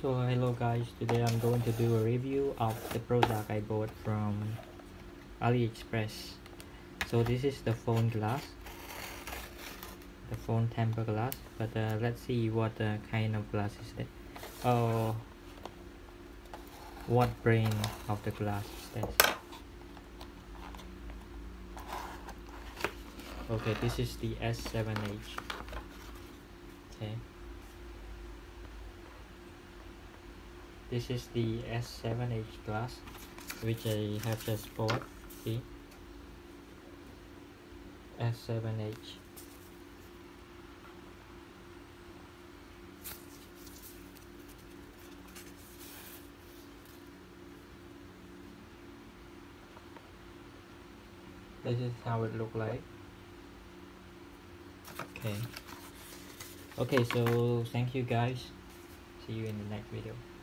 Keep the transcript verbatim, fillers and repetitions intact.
So hello guys, today I'm going to do a review of the product I bought from AliExpress. So this is the phone glass, the phone tempered glass, but uh, let's see what uh, kind of glass is it. Oh, what brand of the glass is this? Okay, this is the S seven H. Okay, this is the S seven H glass, which I have just bought. See, S seven H. This is how it look like. Okay. Okay, so thank you guys. See you in the next video.